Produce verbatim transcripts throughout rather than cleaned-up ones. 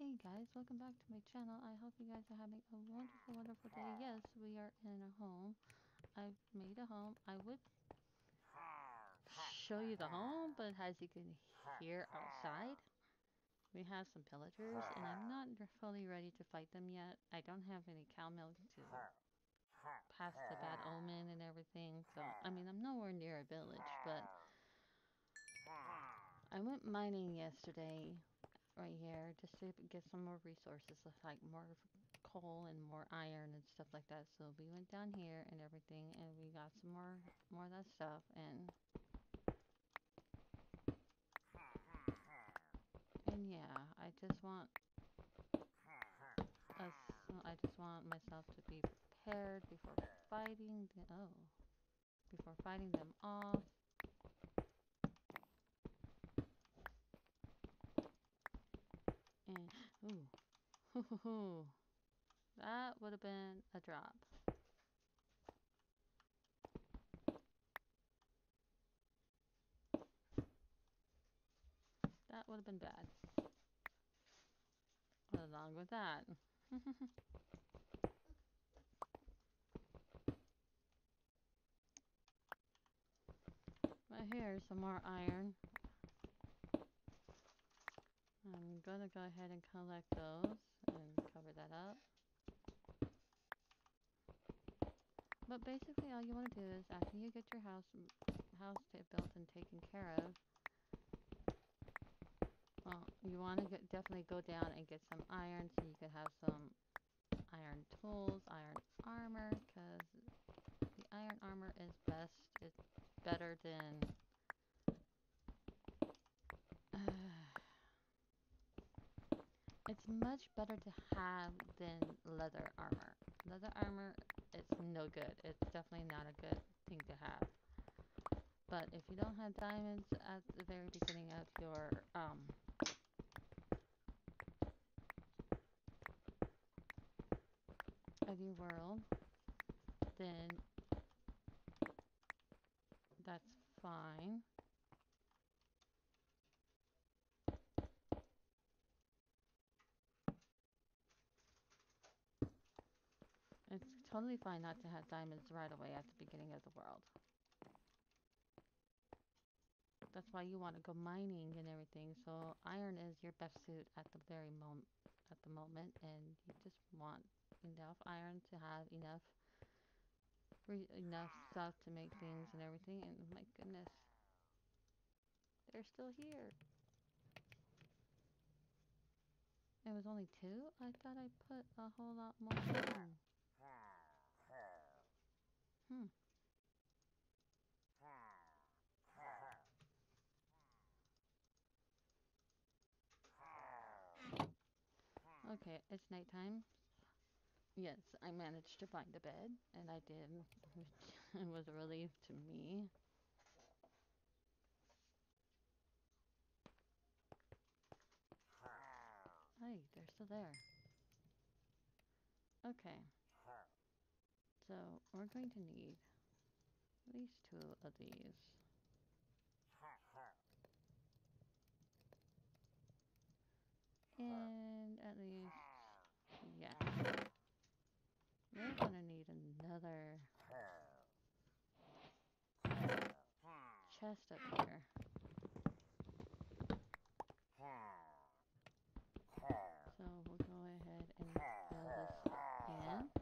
Hey guys, welcome back to my channel. I hope you guys are having a wonderful, wonderful day. Yes, we are in a home. I've made a home. I would show you the home, but as you can hear outside, we have some pillagers, and I'm not fully ready to fight them yet. I don't have any cow milk to pass the bad omen and everything, so I mean, I'm nowhere near a village, but I went mining yesterday right here just to get some more resources, like more coal and more iron and stuff like that. So we went down here and everything, and we got some more more of that stuff. And and yeah, I just want us. I just want myself to be prepared before fighting. The, oh, before fighting them off. And ooh, hoo hoo hoo, that would have been a drop. That would have been bad. Along with that. But here's some more iron. I'm gonna go ahead and collect those and cover that up. But basically all you want to do is after you get your house house built and taken care of, well, you want to get, definitely go down and get some iron so you can have some iron tools, iron armor, because the iron armor is best. It's better than uh, it's much better to have than leather armor. Leather armor, it's no good. It's definitely not a good thing to have. But if you don't have diamonds at the very beginning of your um of your world, then that's fine. It's totally fine not to have diamonds right away at the beginning of the world. That's why you want to go mining and everything. So iron is your best suit at the very moment at the moment, and you just want enough iron to have enough re enough stuff to make things and everything. And my goodness, they're still here. It was only two? I thought I put a whole lot more in. Hmm. Okay, it's nighttime. Yes, I managed to find a bed, and I did, which was a relief to me. Hey, they're still there. Okay, so we're going to need at least two of these. And at least, yeah. We're gonna need another chest up here. So we'll go ahead and fill this in.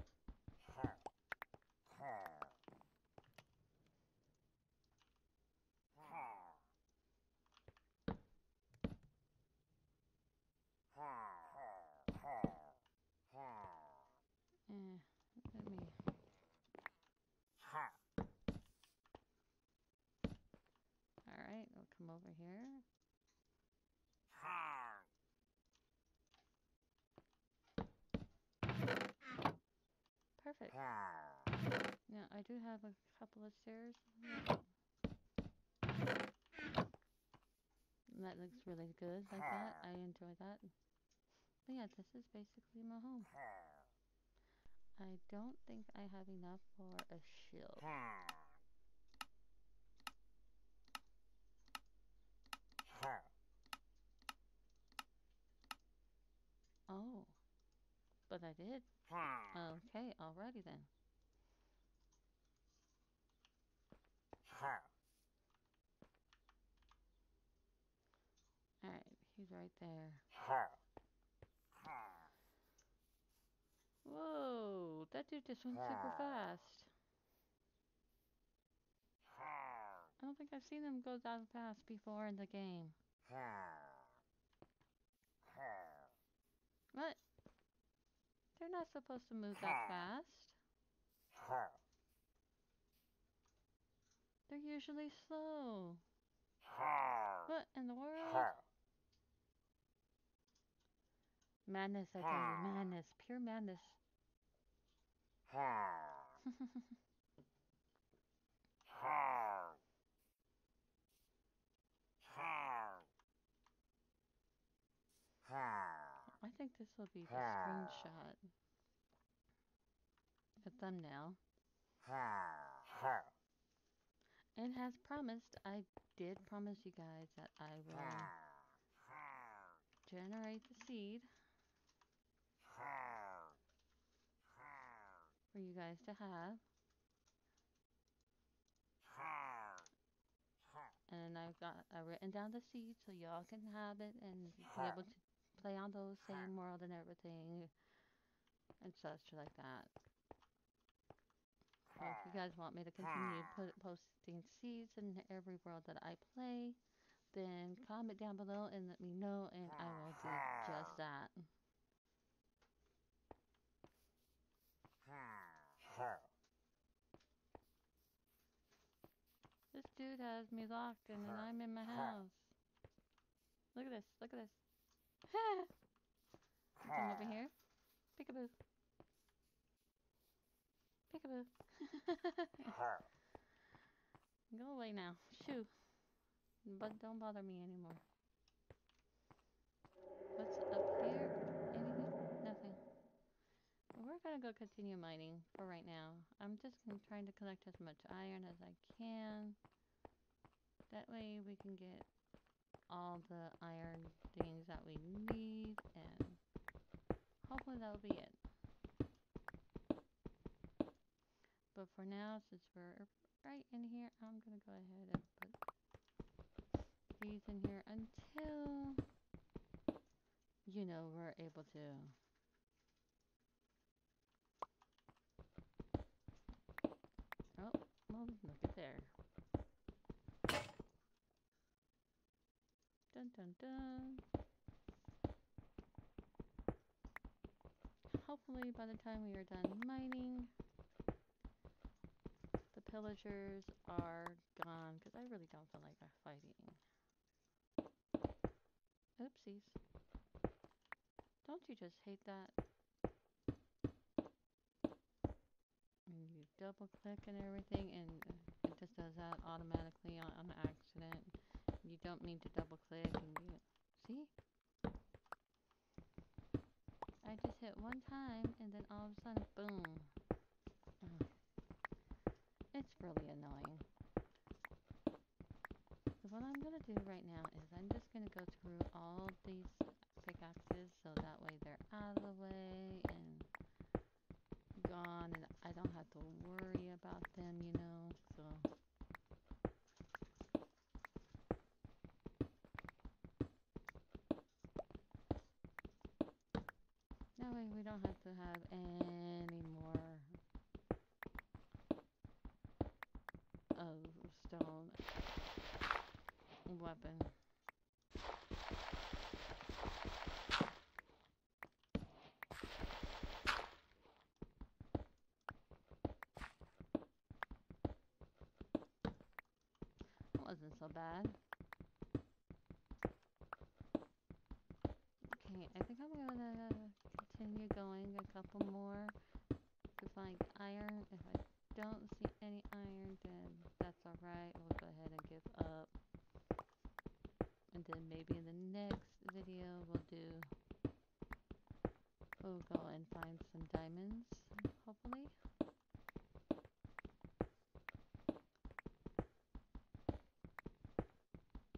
Eh, let me. Alright, we'll come over here. Perfect. Now, I do have a couple of stairs. That looks really good like that. I enjoy that. But yeah, this is basically my home. I don't think I have enough for a shield. But I did. Okay, alrighty then. Alright, he's right there. Whoa, that dude just went super fast. I don't think I've seen him go that fast before in the game. What? They're not supposed to move that fast. They're usually slow. What in the world? Madness, I tell you. Madness. Pure madness. I think this will be the screenshot. The thumbnail. And as promised, I did promise you guys that I will generate the seed for you guys to have. And I've got I've written down the seeds so y'all can have it and be able to play on those same world and everything and such like that. So if you guys want me to continue put, posting seeds in every world that I play, then comment down below and let me know and I will do just that. This dude has me locked and then I'm in my house. Look at this, look at this. Come over here. Peekaboo. Peekaboo. Go away now. Shoo. But don't bother me anymore. What's up here? Anything? Nothing. We're gonna go continue mining for right now. I'm just trying to collect as much iron as I can. That way we can get all the iron things that we need and hopefully that'll be it. But for now, since we're right in here, I'm gonna go ahead and put these in here until, you know, we're able to. Oh, well, look at there. Dun dun dun. Hopefully by the time we are done mining, the pillagers are gone because I really don't feel like fighting. Oopsies. Don't you just hate that? And you double click and everything and it just does that automatically on, on accident. You don't mean to double click and you see? I just hit one time and then all of a sudden boom. Ugh. It's really annoying. So what I'm gonna do right now is I'm just gonna go through all these pickaxes so that way they're out of the way and gone and I don't have to worry about them, you know, so that way we don't have to have any more of stone weapon. It wasn't so bad. Okay, I think I'm gonna continue going a couple more to find iron. If I don't see any iron, then that's alright. We'll go ahead and give up. And then maybe in the next video we'll do, we'll go and find some diamonds, hopefully.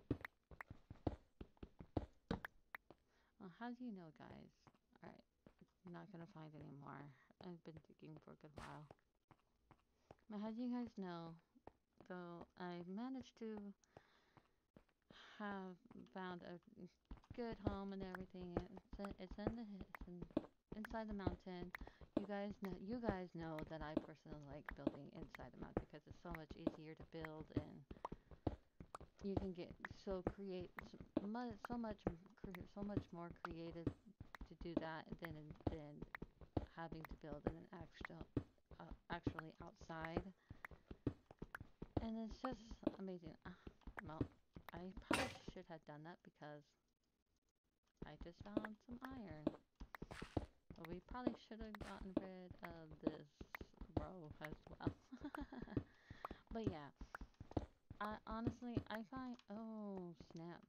Well, how do you know, guys? Alright, I'm not gonna find any more. I've been digging for a good while. But as you guys know, though, I managed to have found a good home and everything. It's in, it's in the it's in, inside the mountain. You guys know you guys know that I personally like building inside the mountain because it's so much easier to build and you can get so create so much so much so much more creative to do that than than having to build in an actual uh, actually outside. And it's just amazing. Uh, well, I probably should have done that because I just found some iron. But we probably should have gotten rid of this row as well. But yeah, I honestly I find oh snap.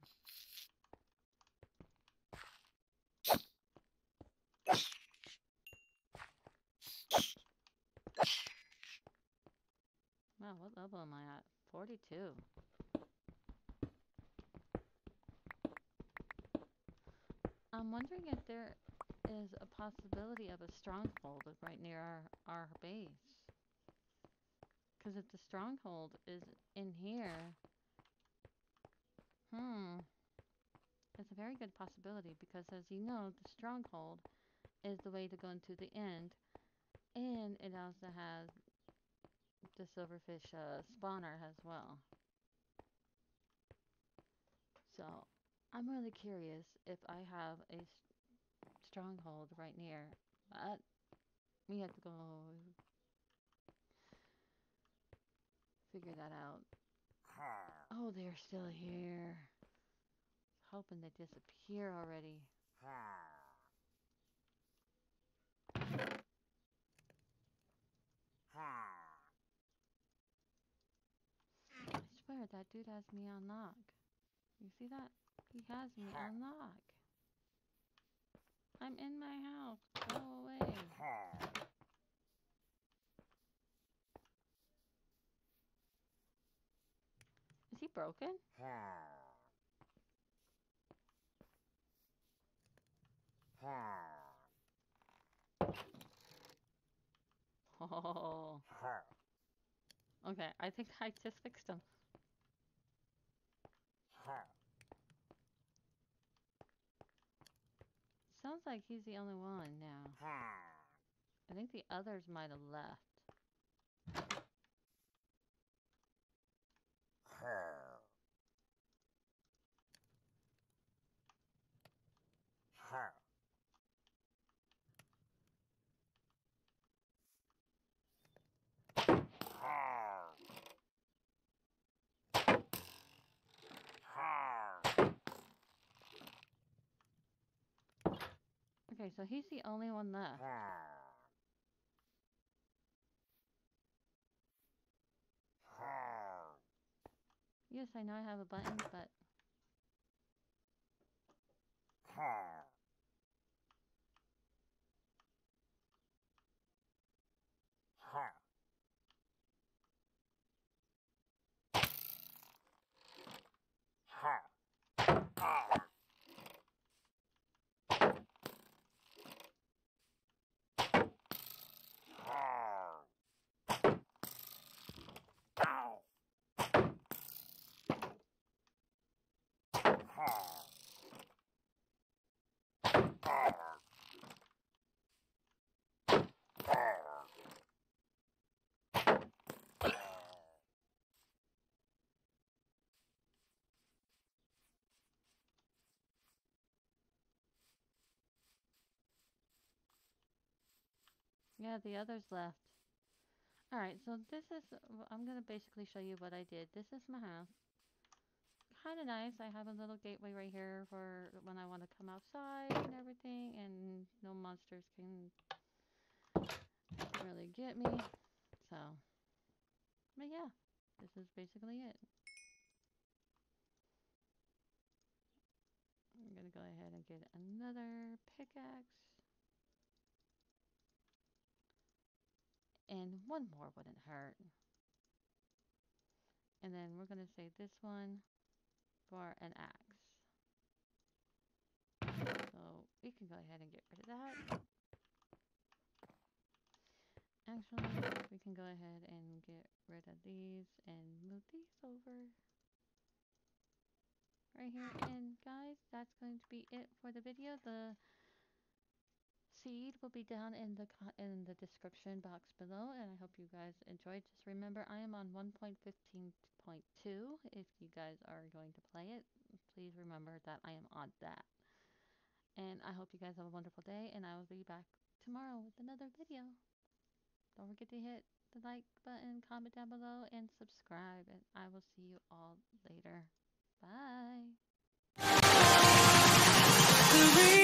Wow, what level am I at? forty-two. I'm wondering if there is a possibility of a stronghold right near our, our base. Because if the stronghold is in here, hmm, it's a very good possibility because as you know, the stronghold is the way to go into the end, and it also has the silverfish uh, spawner as well. So I'm really curious if I have a stronghold right near, but we have to go figure that out. Oh, they're still here. Hoping they disappear already. I swear that dude has me on lock. You see that? He has me on lock. I'm in my house. Go away. Is he broken? Oh. Okay, I think I just fixed him. Sounds like he's the only one now. I think the others might have left. Okay, so he's the only one left. Yes, I know I have a button, but... Yeah, the others left. Alright, so this is... I'm gonna basically show you what I did. This is my house. Kinda nice. I have a little gateway right here for when I want to come outside and everything, and no monsters can really get me. So, but yeah, this is basically it. I'm gonna go ahead and get another pickaxe. And one more wouldn't hurt. And then we're gonna save this one for an axe. So we can go ahead and get rid of that. Actually, we can go ahead and get rid of these and move these over right here. And guys, that's going to be it for the video. The seed will be down in the in the description box below, and I hope you guys enjoyed. Just remember, I am on one point fifteen point two. If you guys are going to play it, please remember that I am on that. And I hope you guys have a wonderful day, and I will be back tomorrow with another video. Don't forget to hit the like button, comment down below, and subscribe. And I will see you all later. Bye.